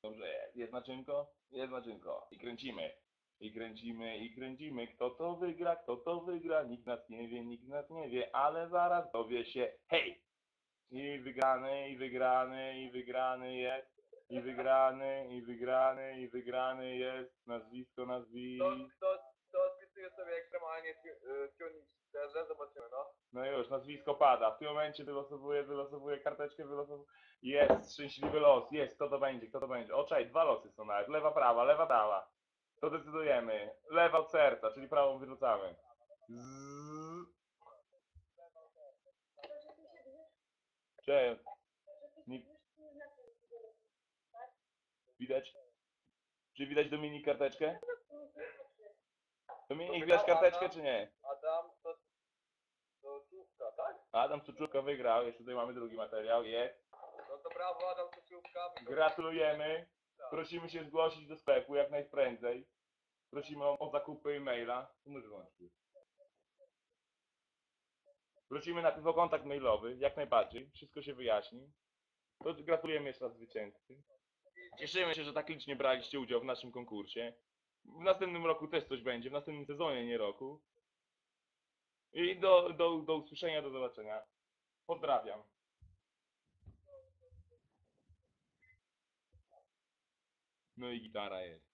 Dobrze jest. Jest naczynko? Jest naczynko. I kręcimy. I kręcimy, i kręcimy. Kto to wygra? Kto to wygra? Nikt nas nie wie, nikt nas nie wie, ale zaraz dowie się. Hej! I wygrany, i wygrany, i wygrany jest. I wygrany, i wygrany, i wygrany jest. Nazwisko, Kto spisuje sobie ekstremalnie tuning w serze? Zobaczymy, no. No już, nazwisko pada. W tym momencie wylosowuję karteczkę, Jest, szczęśliwy los, jest, kto to będzie, kto to będzie. O, czekaj, dwa losy są nawet, lewa, prawa, lewa, prawa. To decydujemy. Lewa od serca, czyli prawą wyrzucamy. Zzz. Cześć. Nie... Widać? Czy widać Dominik karteczkę? Dominik, widać karteczkę czy nie? Adam, to Czówka, tak? Adam Suczówka wygrał, jeszcze tutaj mamy drugi materiał, jest. No to brawo, Adam Czówka. Gratulujemy. Prosimy się zgłosić do sklepu jak najprędzej. Prosimy o zakupy e-maila. Prosimy najpierw o kontakt mailowy, jak najbardziej. Wszystko się wyjaśni. To gratulujemy jeszcze raz zwycięzcy. Cieszymy się, że tak licznie braliście udział w naszym konkursie. W następnym roku też coś będzie, w następnym sezonie, nie roku. I do usłyszenia, do zobaczenia. Pozdrawiam. No i gitara jest.